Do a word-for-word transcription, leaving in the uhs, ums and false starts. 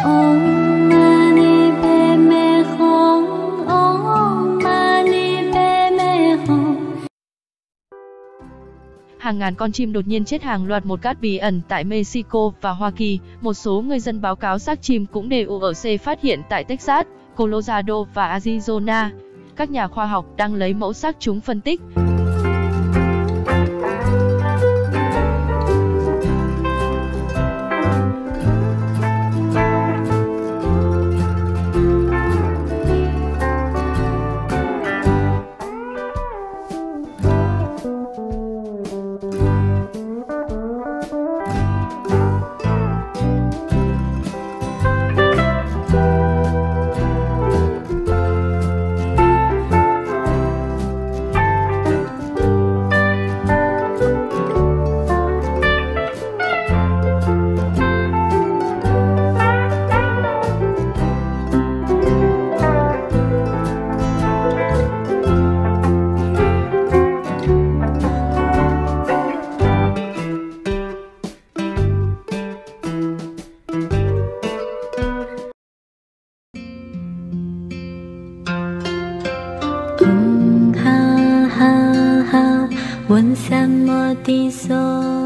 Om Mani Padme Hum, Om Mani Padme Hum. Hàng ngàn con chim đột nhiên chết hàng loạt một cách bí ẩn tại Mexico và Hoa Kỳ. Một số người dân báo cáo xác chim cũng đều ở C phát hiện tại Texas, Colorado và Arizona. Các nhà khoa học đang lấy mẫu xác chúng phân tích. Hum ha ha ha, 问三摩地所。